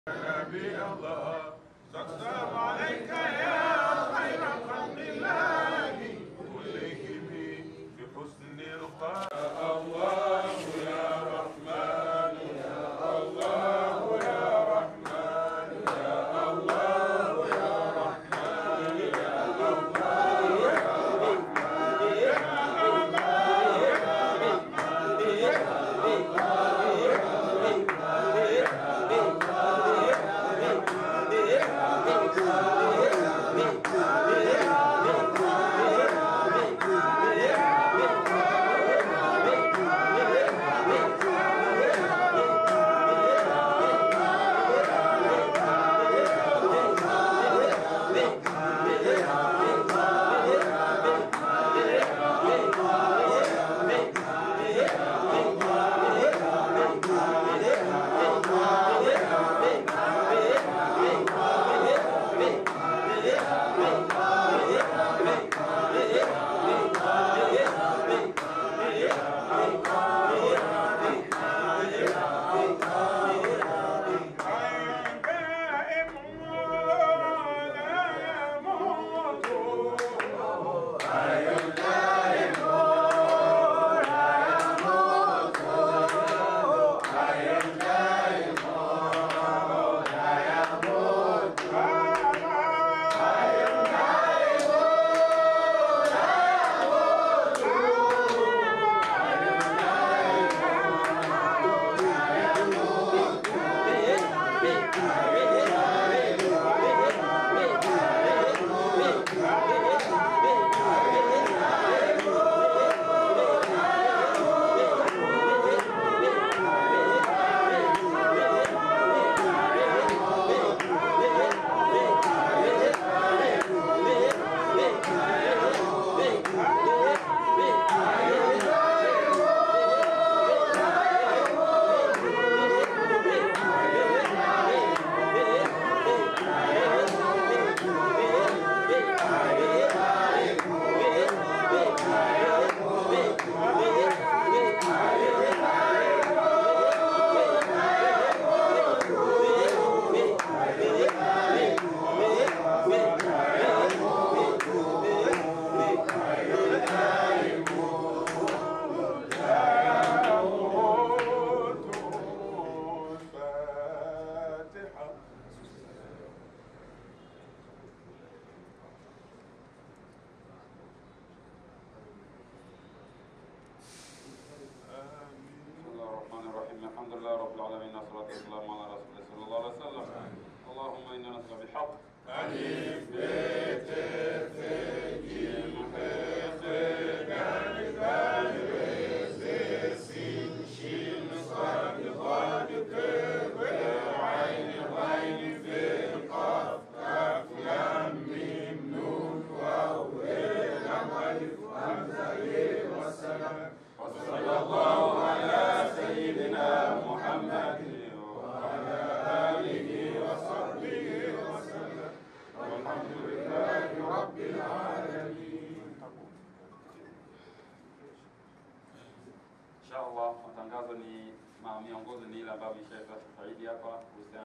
نبي الله السلام عليك يا خير خلق الله كلهم بحسن الخلق. الله يا رحمن يا الله يا رحمن يا الله يا رحمن يا الله يا رحمن يا الله يا الحمد لله رب العالمين والصلاة والسلام على رسول الله صلى الله عليه وسلم. اللهم إنا نسأل بالحق ألف ب ت ث ج ح خ ج د ر ز س ش ص ض ك ظ عين غين ف قاف كاف لام ميم نون واو لام ألف همزة والسلام. وصلى الله على سيدنا محمد وعلى آله وصحبه وسلم والحمد لله رب العالمين. Inshallah matangazo ni miongozo ni ile ambayo Sheikh Saidi hapa